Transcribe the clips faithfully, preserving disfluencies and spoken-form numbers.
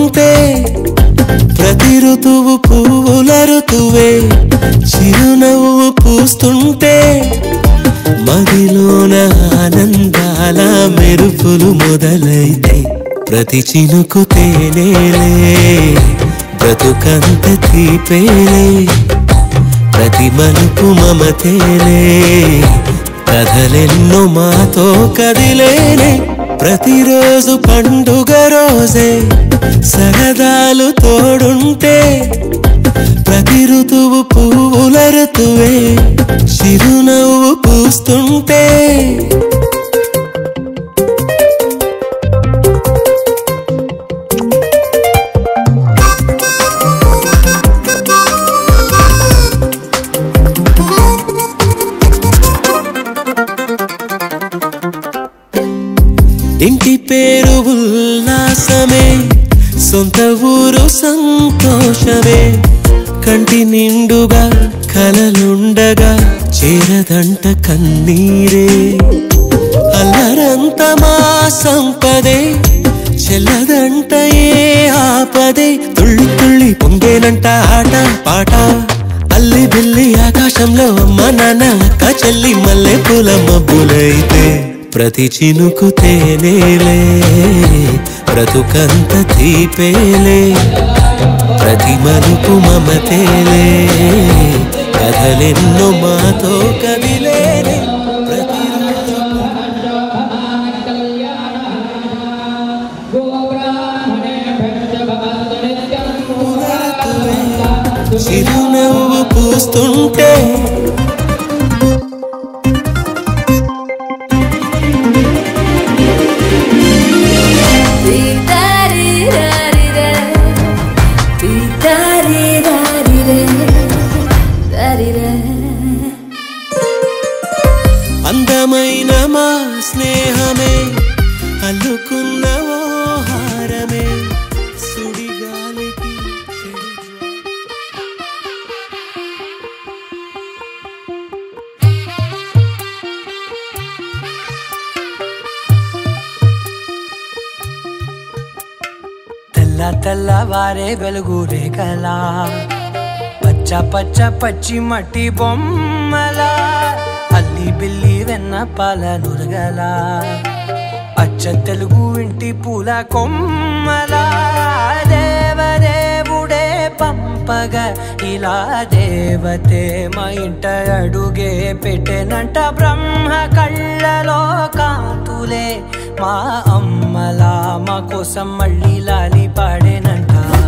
తోడుంటే ప్రతి ఋతువు పువ్వుల ఋతువే చిరునవ్వు పూస్తుంటే మదిలోన ఆనందాల మెరుపులు మొదలైతే ప్రతి చినుకు తేనేలే బ్రతుకంత తీపేలే ప్రతి మలుపు మమతేలే కథలెన్నో మాతో కదిలేనే ప్రతిరోజు పండుగ రోజే సరదాలు తోడుంటే ప్రతి ఋతువు పువ్వుల ఋతువే చిరునవ్వు పూస్తుంటే ఇంటి పేరు ఉల్లాసమే సొంత ఊరు సంతోషమే కంటి నిండుగా కలలుండగా చేరదంట కన్నీరే అల్లరంత మా సంపదే చెల్లదంట ఏ ఆపదే తుళ్ళి తుళ్ళి పొంగేనంట ఆట పాట అల్లి బిల్లి ఆకాశంలో అమ్మ నాన్న అక్క చెల్లి మల్లె పూల మబ్బులైతే ప్రతి చినుకు తేనేలే బ్రతుకంత తీపేలే ప్రతి మలుపు మమతేలే కథలెన్నో మాతో కదిలేనే ప్రతిరోజు చిరునవ్వు పూస్తుంటే అందమైన మా స్నేహమే అల్లుకున్న ఓ హారమే సుడిగాలికి తెల్ల తెల్లవారే వెలుగు రేఖలా పచ్చ పచ్చ పచ్చి మట్టి బొమ్మలా అల్లి బిల్లి వెన్న పాల నురగలా అచ్చ తెలుగు ఇంటి పూల కొమ్మలా దేవదేవుడే పంపగా ఇలా దేవతే మా ఇంట అడుగే పెట్టెనంట బ్రహ్మ కళ్ళలో కాంతులే మా అమ్మలా మా కోసం మళ్ళీ లాలి పాడేనంట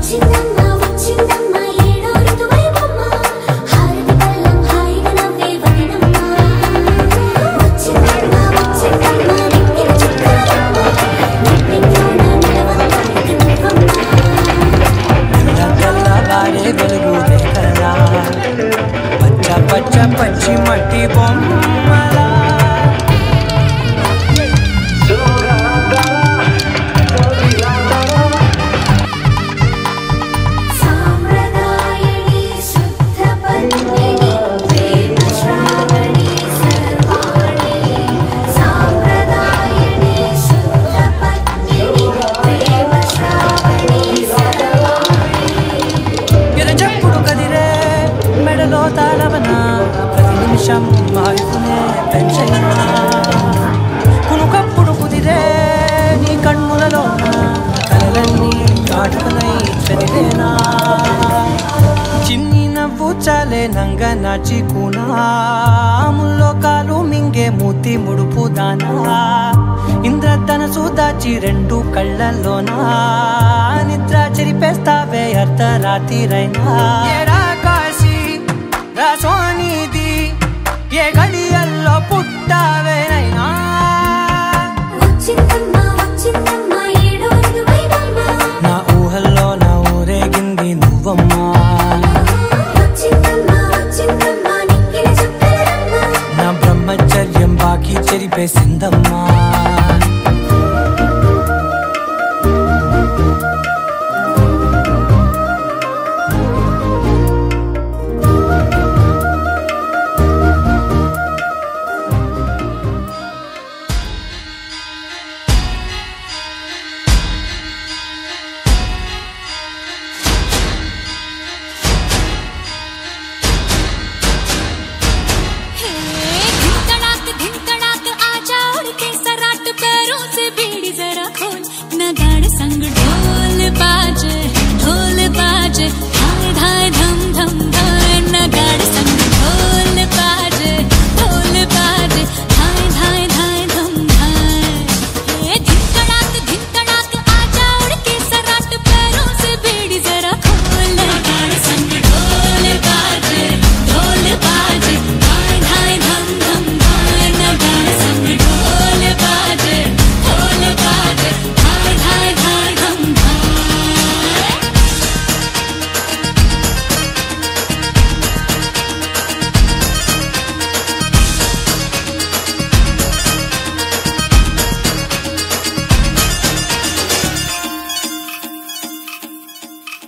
పచ్చ పచ్చ పచ్చి మట్టి బొమ్మలా ప్రతి నిమిషం మారుతూనే పెంచైనా కునుకప్పుడు కుదిరే నీ కన్నులలో కలలన్నీ కాటుకనై చదివేనా చిన్ని నవ్వు చాలే నంగ నాచి కూనాముల్లో కాలు మింగే మూతి ముడుపు దానా ఇంద్రధనసు దాచి రెండు కళ్ళల్లోనా నిద్ర చెరిపేస్తావే అర్ధరాత్రిరైనా సోనిది ఏ గడియల్లో పుట్టావేనైనా నా ఊహల్లో నా ఊరేగింది నువ్వమ్మా నా బ్రహ్మచర్యం బాకీ చెరిపేసిందమ్మా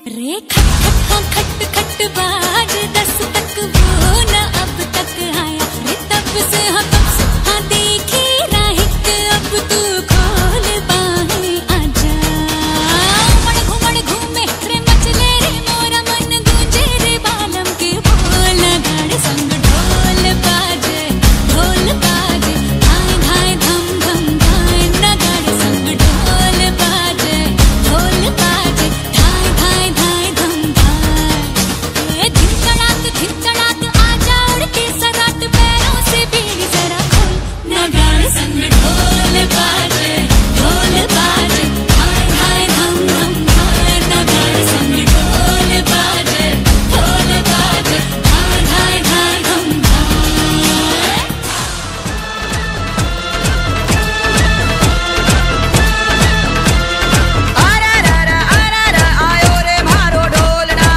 रे खट खट खट खट बाज दस तक वो न अब तक आया रे तब से हाँ तब से हाँ देखी राहिक अब तू खोल बाहें आजा उमड़ घुमड़ घूमे रे मचले रे मोरा मन गूंजे रे बालम के बोल गाड़ संग ढोल बाजे ढोल बाजे धाय धाय धम धम धाय नगाड़ संग ढोल बाजे ढोल बाजे धाय धाय धाय धम धाय ए धिन चढ़ात धिन चढ़ात आजा उड़ के सराट पैरों से बीड़ी जरा खोल नगाड़ संग ढोल बाजे ढोल बाजे धाय धाय धम धम धाय नगाड़ संग ढोल बाजे ढोल बाजे धाय धाय धाय धम धाय अररर अररर आयो रे मारो ढोलना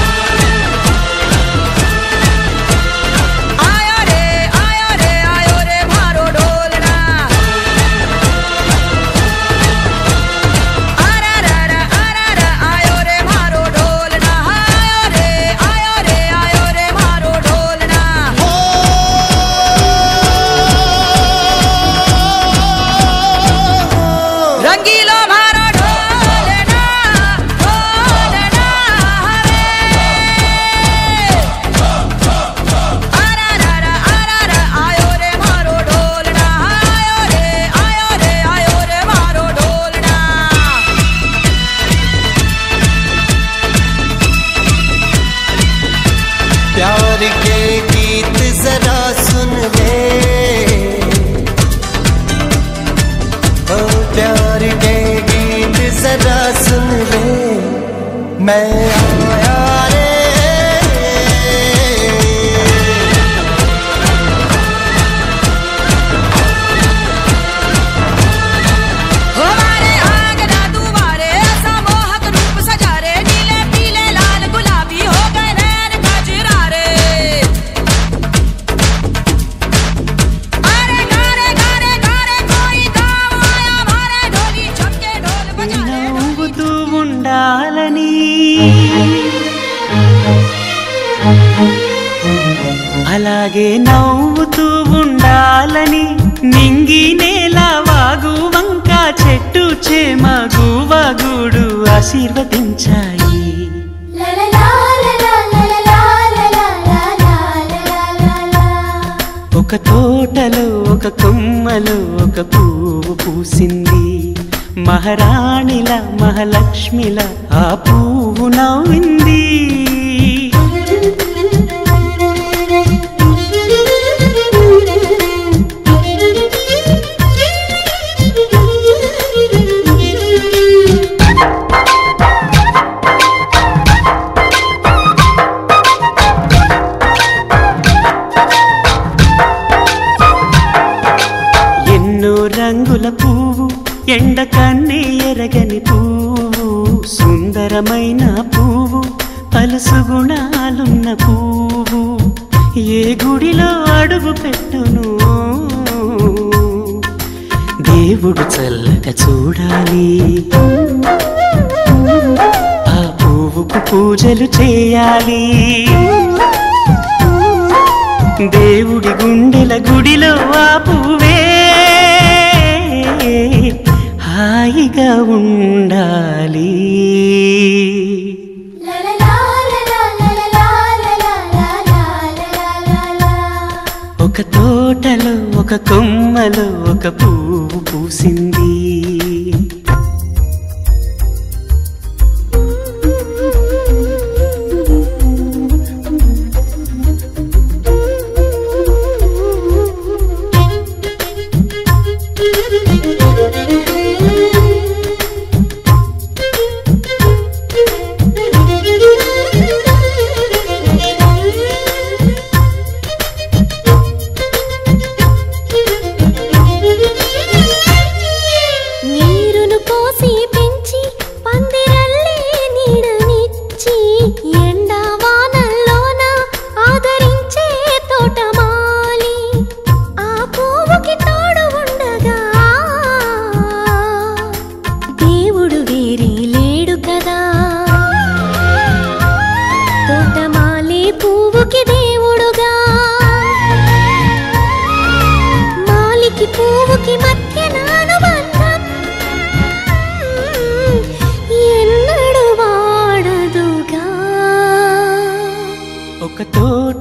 आयो रे आयो रे आयो रे मारो ढोलना अररर अररर आयो रे मारो ढोलना आयो रे आयो रे आयो रे मारो ढोलना रंगीलो मारो ढोलना ढोलना हरे अररर अररर आयो रे मारो ढोलना आयो रे आयो रे आयो रे मारो ढोलना प्यार के गीत जरा सुन ले ओ प्यार के गीत जरा सुन ले मैं आया रे हमारे आंगना दुआरे ऐसा मोहक रूप सजा रे नीले पीले लाल गुलाबी हो गए नैन कजरा रे अरे गारे गारे गारे कोई गाँव आया हमारे ढोली छमके ढोल बजा रे నవ్వుతూ ఉండాలని అలాగే నవ్వుతూ ఉండాలని నింగి నేల వాగు వంక చెట్టు చేమ గువగుడు ఆశీర్వదించాయి ఒక తోటలో ఒక కొమ్మలో ఒక పువ్వు పూసింది మహారాణిల మహాలక్ష్మిల ఆ పువ్వు నవ్వింది ఎన్నో రంగుల పువ్వు ఎండ కన్నే ఎరగని పువ్వు సుందరమైన పువ్వు పలుసు గుణాలున్న పువ్వు ఏ గుడిలో అడుగు పెట్టును దేవుడు చల్లగా చూడాలి ఆ పువ్వుకు పూజలు చేయాలి దేవుడి గుండెల గుడిలో ఆ పువ్వే హాయిగా ఉండాలి ఒక తోటలో ఒక కొమ్మలో ఒక పువ్వు పూసింది Thank you.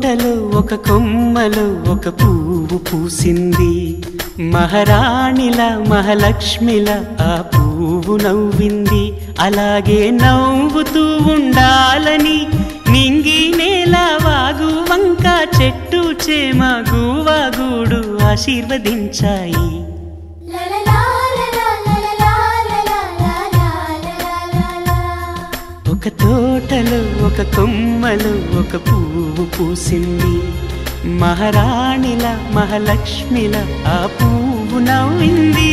తోటలో ఒక కొమ్మలో ఒక పువ్వు పూసింది. మహారాణిలా మహాలక్ష్మిలా ఆ పువ్వు నవ్వింది. అలాగే నవ్వుతూ ఉండాలని నింగి నేల వాగు వంక చెట్టు చేమ గువాగూడు ఆశీర్వదించాయి. ఒక తోటలో ఒక కొమ్మలో ఒక పువ్వు పూసింది. మహారాణిల మహాలక్ష్మిల ఆ పువ్వు నవ్వింది.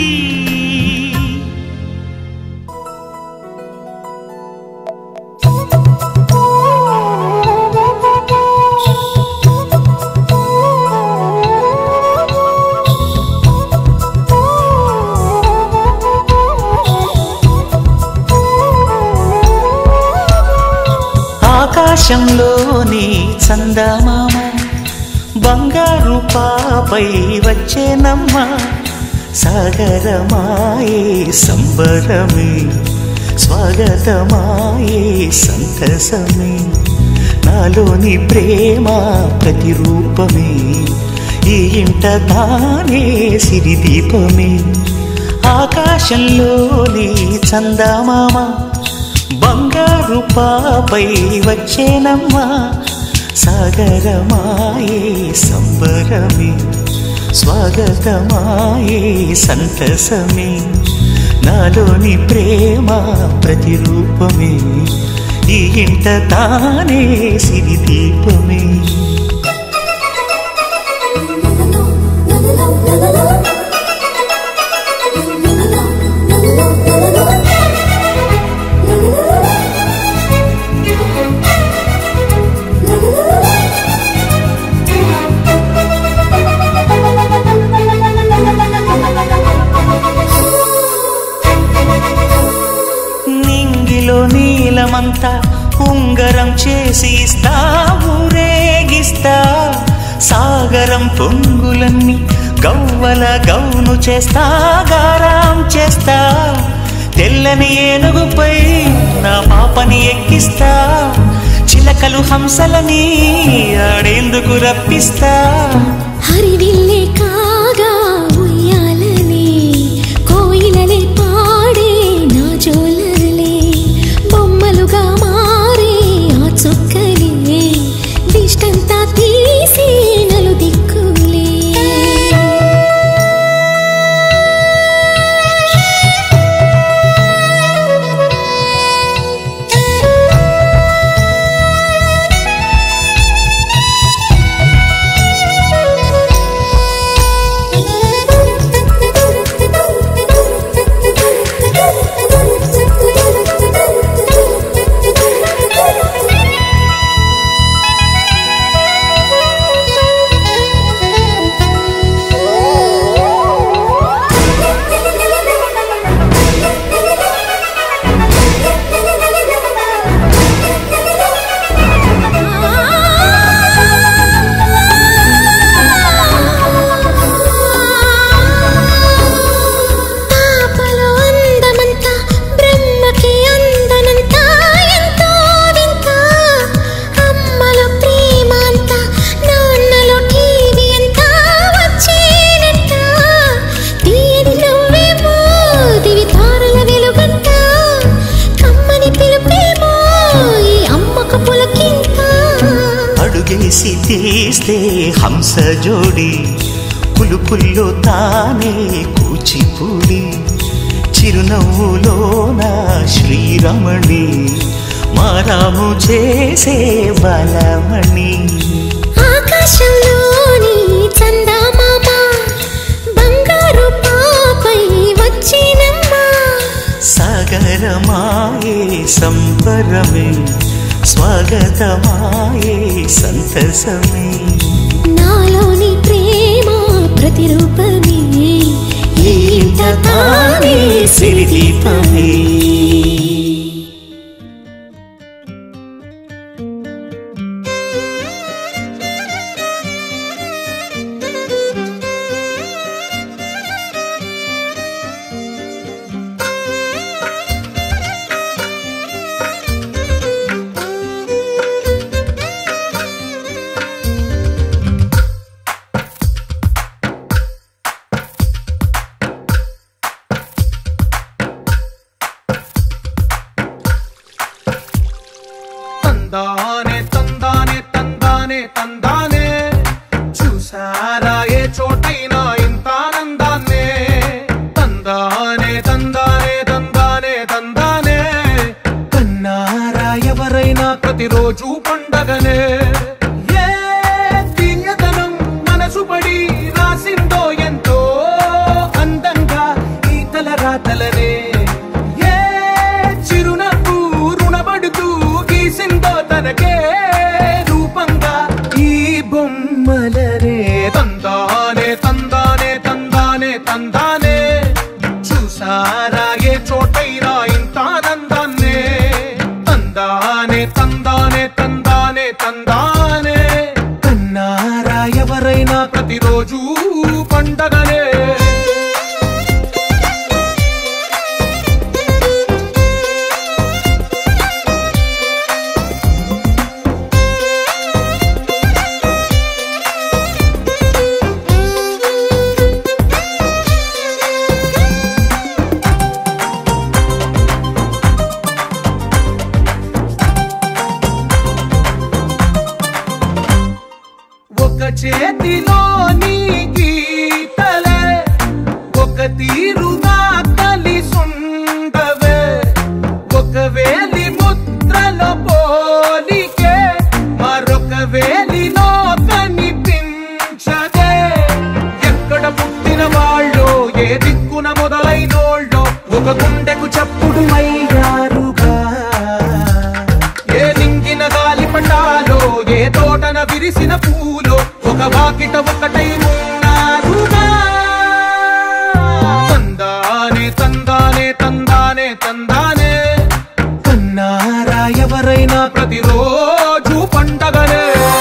ఆకాశంలోని చందమామ బంగారు పాపై వచ్చేనమ్మ. సాగరమాయే సంబరమే స్వాగతమాయే సంతసమే. నాలోని ప్రేమ ప్రతిరూపమే ఈ ఇంట తానే సిరిదీపమే. ఆకాశంలోని చందమామ బంగారు పాపై వచ్చేనమ్మా. సాగరమాయే సంబరమే స్వాగతమాయే సంతసమే. నాలోని ప్రేమ ప్రతిరూపమే ఈ ఇంట తానే సిరిదీపమే. నీలమంతా ఉంగరం చేసి ఇస్తా ఊరేగిస్తా. సాగరం పొంగులన్నీ గవ్వల గౌను చేస్తా గారాం చేస్తా. తెల్లని ఏనుగుపై నా పాపని ఎక్కిస్తా. చిలకలు హంసలని ఆడేందుకు రప్పిస్తా. హరివిల్లే కాగా ఉయ్యాలని కోయిలలే పాడే నా జోలలే. బొమ్మలుగా మారే ఆ చుక్కలే దిష్టంతా తీసి నలు దిక్కులే. అడుగేసి తీస్తే హంస జోడి పులుపుల్లో తానే కూచిపూడి. చిరునవ్వులోన శ్రీరమణి మారాము చేసే బలమణి. ఆకాశంలోని చందమామ బంగారు పాపై వచ్చినమ్మా. సాగరమాయే సంబరమే స్వాగతమాయే సంతసమే. నాలోని ప్రేమ ప్రతిరూపమే ఈ ఇంట తానే సిరిదీపమే. తందానే తందానే తందానే తందానే చూసారా ఏ చోటైనా ఇంత ఆనందాన్నే తందానే తందానే తందానే తందానే కన్నారా ఎవరైనా ప్రతిరోజు పండగనే ఏ తీయదనం మనసు పడి రాసిందో ఎంతో అందంగా ఈ తల రాతలనే ఏ చిరునవ్వు రుణపడుతూ గీసిందో తనకే రూపంగా ఈ బొమ్మలనే తందానే తందానే తందానే తందానే చూసారా ఏ చోటైనా ఇంత ఆనందాన్నే తందానే తందానే తందానే తందానే కన్నారా ఎవరైనా ప్రతిరోజు పండగనే ఒక చేతిలోని గీతలే ఒక తీరుగా కలిసుండవే ఒక వేలి ముద్రలో పోలికే మరొక వేలిలో కనిపించదే ఎక్కడ పుట్టిన వాళ్ళో ఏ దిక్కున మొదలైనోళ్ళో ఒక గుండెకు చప్పుడు అయ్యారుగా ఏ లింగిన గాలి పటాలో ఏ తోటన విరిసిన పూలో ఒక వాకిట ఒకటై ఉన్నారుగా తందానే తందానే తందానే తందానే కన్నారా ఎవరైనా ప్రతిరోజు పండగనే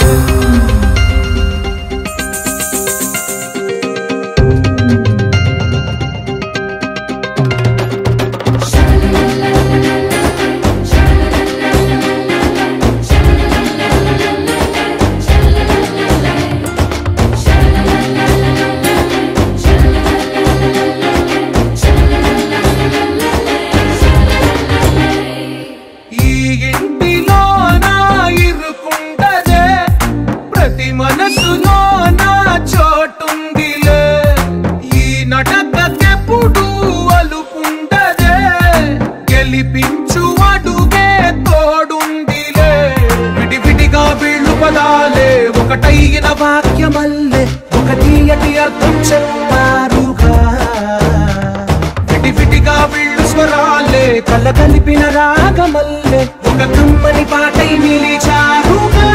ఈ ఇంటిలో నా ఇరుకుండదే ప్రతి మనసులో నా చోటుందిలే ఈ నటకెప్పుడు అలుపుండదే గెలిపించు అడుగే తోడుందిలే విడివిడిగా వీళ్ళు పదాలే ఒకటైన వాక్యమల్లే ఒక తీయటి అర్థం చెప్పారుగా విడివిడిగా వీళ్ళు స్వరాలే కళ్ళ కలిపిన రాగమల్లే ఒక కమ్మని పాటై నిలిచారుగా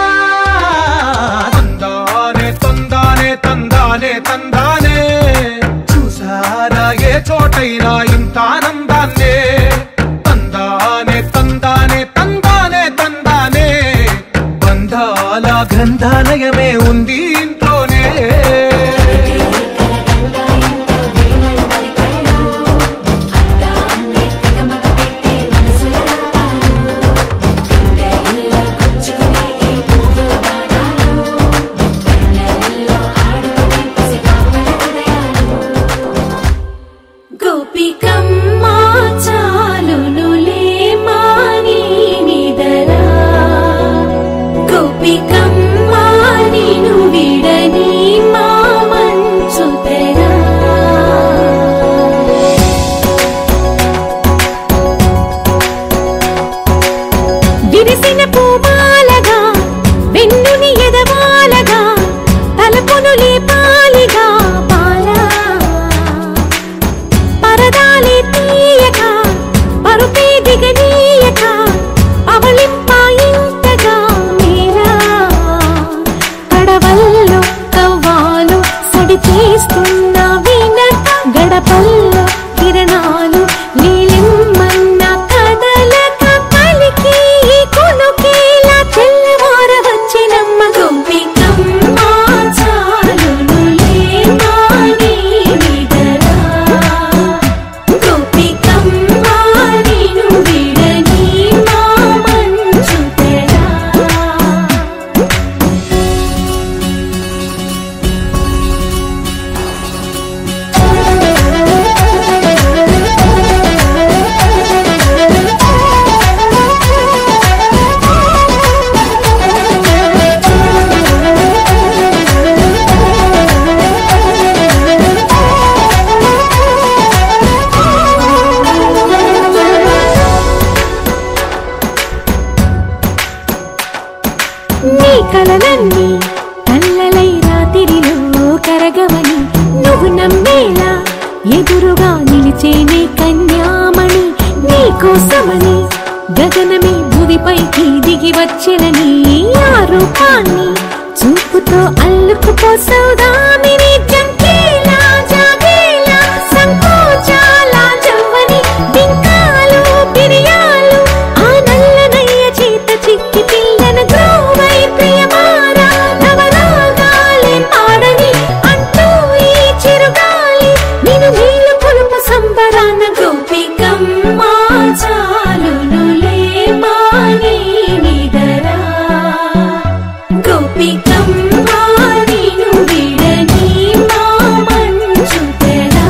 తందానే తందానే తందానే తందానే చూసారా ఏ చోటైనా ఇంత ఆనందాన్నే తందానే తందానే తందానే తందానే బంధాల గ్రంథాలయమే ఉంది ఇంట్లోనే గోపికమ్మా చాలునులే మాని నిదరా గోపికమ్మా నిను విడని మా మంచుతెరా విరిసిన పూమాలగా వెన్నుని ఎదవాలగా తలపును లేపాలిగా పాలా పరదాలే తీయక పరుపే దిగనీయక అవలింపాయింతగా మీరా కడవల్లో కవ్వాలు సడి చేస్తున్న వినక గడపల్లో కిరణాలు నీలిమ్మన్న కదలక కలికి కొనుకే కలలన్నీ కల్లలై రాత్రిలో కరగవని నువ్వు నమ్మేలా ఎదురుగా నిలిచేనే కన్యామణి నీకోసమని గగనమే భూమిపైకి దిగి వచ్చెనని ఆ రూపాన్ని చూపుతో అల్లుకుపోసౌదామిని జంకేలా జాగేలా సంకోచాల జవ్వని బింకాలు బిరియాలు ఆ నల్లనయ్య చేత చిక్కి పిల్లన గ్రోవై ప్రియమారా నవరాగాలే పాడని అంటూ ఈ చిరుగాలి నిన్ను నీళ్ళు పులుపు సంబరాన గోపికమ్మ చాలునులే మాని నిదరా గోపికమ్మ నిన్ను విడని మా మంచు తెరా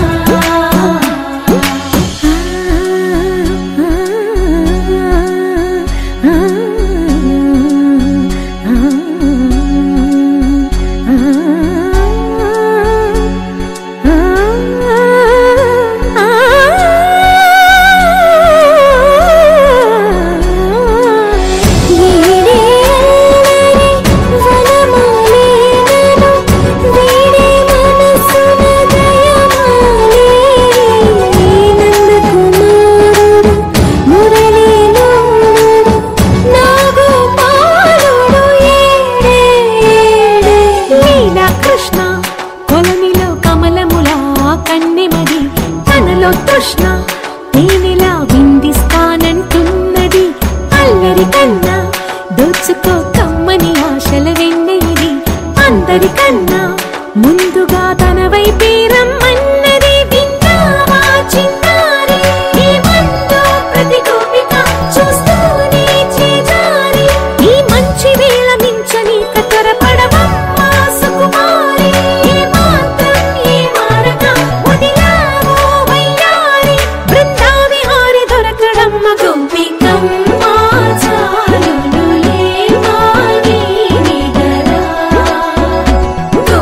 కృష్ణ కొలనిలో కమలములా కన్నెమది తనలో తృష్ణ తేనెలా విందిస్తానంటున్నది అల్లరి కన్నా దోచుకో కమ్మని ఆశల వెన్నెయిది అందరికన్నా ముందుగా తన వైపే రమ్మన్నది విన్నావా చిన్నారి ఈ మందు ప్రతి గోపిక చూస్తూనే చేజారి ఈ మంచి వేళ మించని కతరపడవమ్మ సుకుమారి ఏ మాత్రం ఏ మారక వదిలావో వయ్యారి బృందావిహారి దొరకడమ్మ గోపికమ్మ చాలునులే మాని నిదరా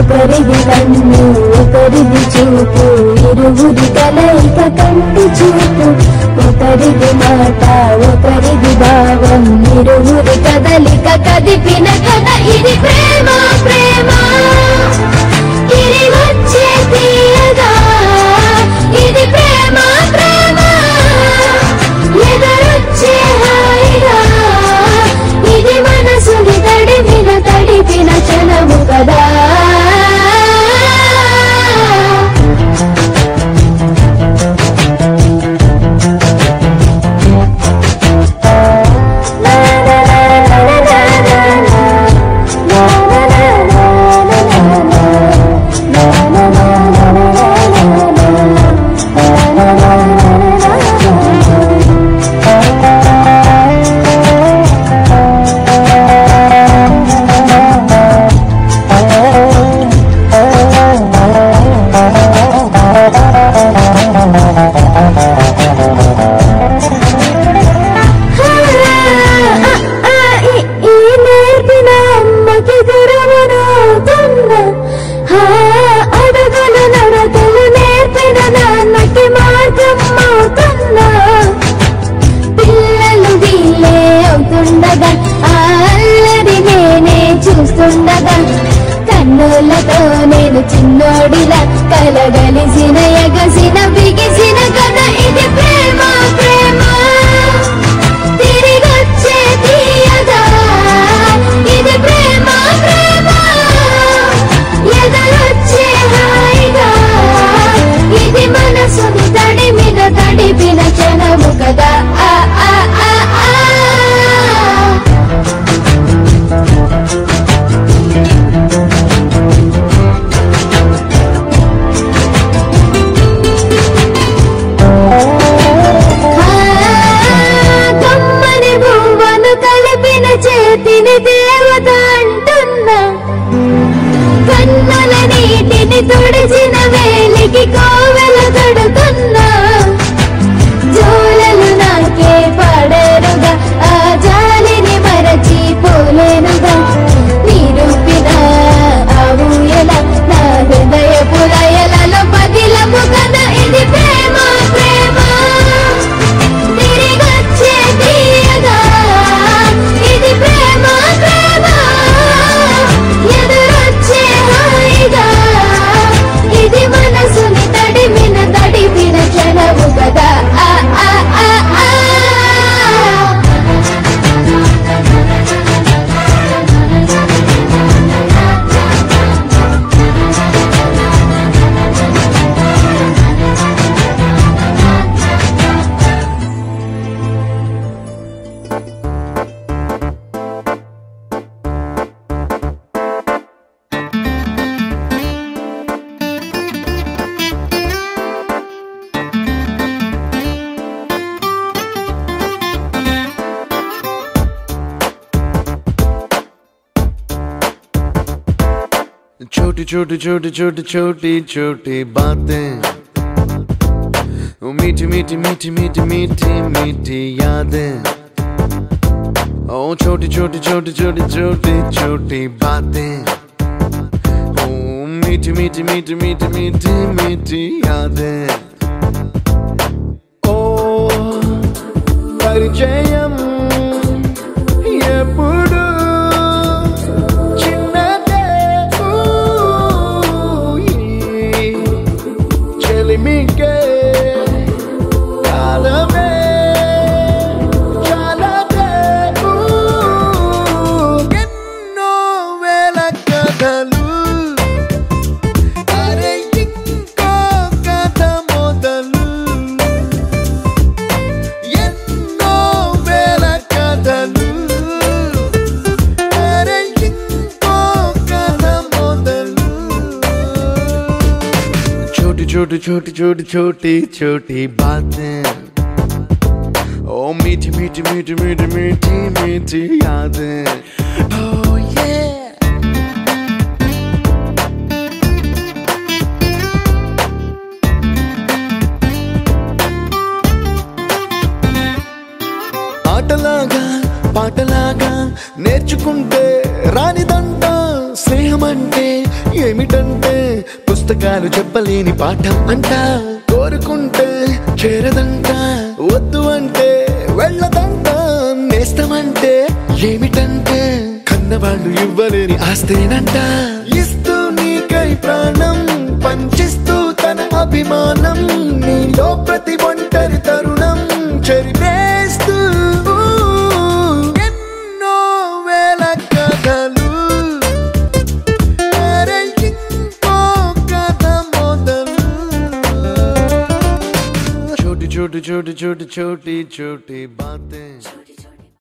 ఒకరిది కన్ను ఒకరిది చూపు ఇరువురి కలయిక కంటి చూపు ఒకరిది మాట ఒకరిది భావం ఇరువురి కదలిక కదిపిన కథ ఇది ప్రేమ ప్రేమ ఇది వచ్చే తీయగా ఇది ప్రేమ ప్రేమ ఎదురొచ్చే హాయిగా ఇది మనసుని తడిపిన తడిపిన క్షణము కదా కన్నులతో నేను చిన్నోడిలా కలగలిసిన ఎగసిన బిగిసిన కథ ఇది ప్రేమ ప్రేమ తిరిగొచ్చే తీయగా ఇది ప్రేమ ప్రేమ ఎదరొచ్చే హాయిగా ఇది మనసుని తడిమిన తడిపిన క్షణము కదా ఆ ఆ ఆ ఆ చేతిని దేవత అంటున్నా కన్నుల నీటిని తుడిచిన వేలికి కోవెల తడుతున్నా జోలలు నాకే పడరుగా ఆ జాలిని మరచి పోలేనుగా నిరూపిన ఆ ఊయల నా హృదయ పులయలలో పగిలము కదా ఇది ప్రేమ ప్రేమ తిరిగొచ్చే తీయగా ఇది ప్రేమ ప్రేమ ఎదురొచ్చే హాయిగా ఇది మనసుని తడిమిన తడిపిన క్షణము కదా ఆ ఆ ఆ ఆ छोटी छोटी छोटी छोटी छोटी छोटी बातें वो मीठी मीठी मीठी मीठी मीठी मीठी यादें ओ छोटी छोटी छोटी छोटी छोटी छोटी बातें ओ मीठी मीठी मीठी मीठी मीठी मीठी यादें ओ परिचयम ఎప్పుడు छोटी छोटी छोटी छोटी छोटी बातें ओ मीठी मीठी मीठी मीठी मीठी मीठी यादें oh yeah ఆటలాగా పాటలాగా నేర్చుకుంటే రానిదంట స్నేహం అంటే ఏమిటంటే పుస్తకాలు చెప్పలేని పాఠం అంట, కోరుకుంటే చేరదంట, వద్దు అంటే వెళ్ళదంట, నేస్తమంటే ఏమిటంటే కన్నవాళ్ళు ఇవ్వలేని ఆస్తేనంట, ఇస్తూ నీకై ప్రాణం పంచిస్తూ తన అభిమానం, నీలో ప్రతి ఒంటరి తరుణం చెరిపేస్తూ ఎన్నో వేల కథలు, అరే ఇంకో కథ మొదలు. छोटी छोटी छोटी छोटी छोटी छोटी बातें